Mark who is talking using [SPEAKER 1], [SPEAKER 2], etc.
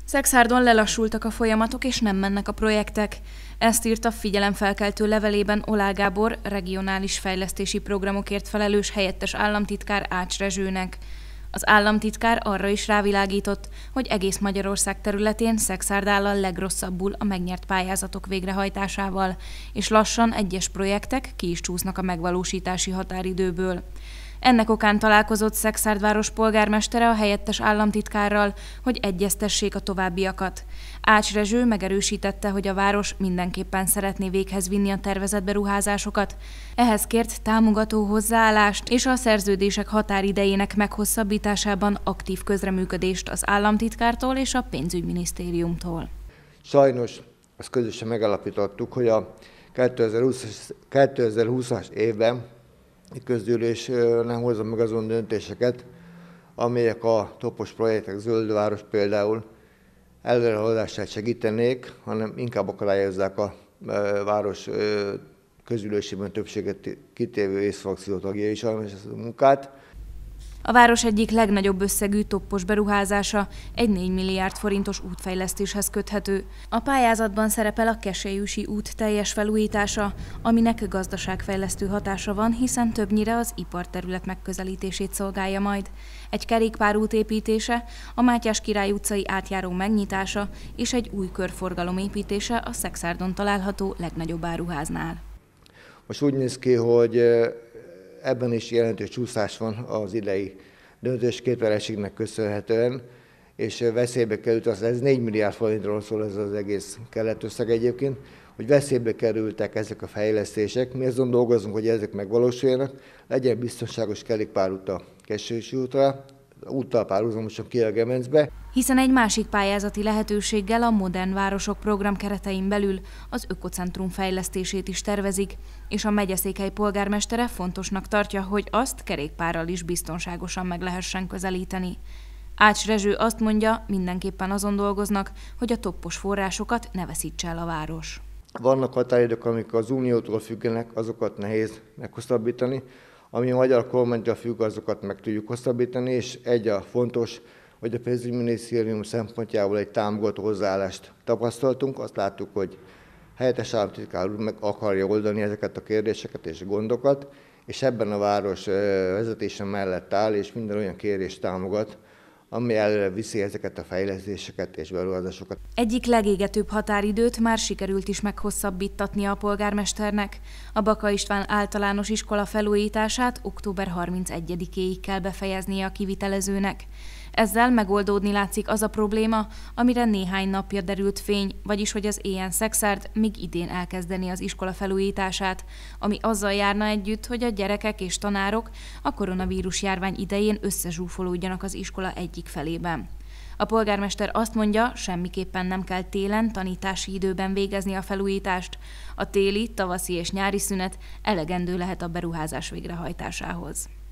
[SPEAKER 1] Szexárdon lelassultak a folyamatok és nem mennek a projektek. Ezt írta figyelemfelkeltő levelében Oláh Gábor, regionális fejlesztési programokért felelős helyettes államtitkár Ács Rezsőnek. Az államtitkár arra is rávilágított, hogy egész Magyarország területén Szexárd áll a legrosszabbul a megnyert pályázatok végrehajtásával, és lassan egyes projektek ki is csúsznak a megvalósítási határidőből. Ennek okán találkozott Szexárd város polgármestere a helyettes államtitkárral, hogy egyeztessék a továbbiakat. Ács Rezső megerősítette, hogy a város mindenképpen szeretné véghez vinni a tervezett beruházásokat. Ehhez kért támogató hozzáállást és a szerződések határidejének meghosszabbításában aktív közreműködést az államtitkártól és a pénzügyminisztériumtól.
[SPEAKER 2] Sajnos azt közösen megállapítottuk, hogy a 2020-as évben a közgyűlés nem hozza meg azon döntéseket, amelyek a topos projektek, Zöld város például előrehaladását segítenék, hanem inkább akadályozzák a város közgyűlésében többséget kitévő észfrakció tagjai sajnos ezt a munkát.
[SPEAKER 1] A város egyik legnagyobb összegű toppos beruházása egy 4 milliárd forintos útfejlesztéshez köthető. A pályázatban szerepel a Kesélyüsi út teljes felújítása, aminek gazdaságfejlesztő hatása van, hiszen többnyire az iparterület megközelítését szolgálja majd. Egy kerékpárút építése, a Mátyás Király utcai átjáró megnyitása és egy új körforgalom építése a Szexárdon található legnagyobb áruháznál.
[SPEAKER 2] Most úgy néz ki, hogy ebben is jelentős csúszás van az idei döntésképtelenségnek köszönhetően, és veszélybe került, ez 4 milliárd forintról szól ez az egész keletösszeg egyébként, hogy veszélybe kerültek ezek a fejlesztések. Mi azon dolgozunk, hogy ezek megvalósuljanak, legyen biztonságos kerékpárút a Kesélyüsi útra, úttal párhuzamosan ki a Gemencbe.
[SPEAKER 1] Hiszen egy másik pályázati lehetőséggel a Modern Városok program keretein belül az ökocentrum fejlesztését is tervezik, és a megyeszékhely polgármestere fontosnak tartja, hogy azt kerékpárral is biztonságosan meg lehessen közelíteni. Ács Rezső azt mondja, mindenképpen azon dolgoznak, hogy a toppos forrásokat ne veszítse el a város.
[SPEAKER 2] Vannak határidők, amik az Uniótól függenek, azokat nehéz meghosszabbítani. Ami a magyar kormánytól függ, azokat meg tudjuk hosszabbítani, és a fontos, hogy a pénzügyminisztérium szempontjából egy támogató hozzáállást tapasztaltunk. Azt láttuk, hogy helyettes államtitkár úr meg akarja oldani ezeket a kérdéseket és gondokat, és ebben a város vezetése mellett áll, és minden olyan kérést támogat, ami előre viszi ezeket a fejlesztéseket és beruházásokat.
[SPEAKER 1] Egyik legégetőbb határidőt már sikerült is meghosszabbítatnia a polgármesternek. A Baka István általános iskola felújítását október 31-éig kell befejeznie a kivitelezőnek. Ezzel megoldódni látszik az a probléma, amire néhány napja derült fény, vagyis hogy az EN Szexárd még idén elkezdeni az iskola felújítását, ami azzal járna együtt, hogy a gyerekek és tanárok a koronavírus járvány idején összezsúfolódjanak az iskola egyik felében. A polgármester azt mondja, semmiképpen nem kell télen, tanítási időben végezni a felújítást. A téli, tavaszi és nyári szünet elegendő lehet a beruházás végrehajtásához.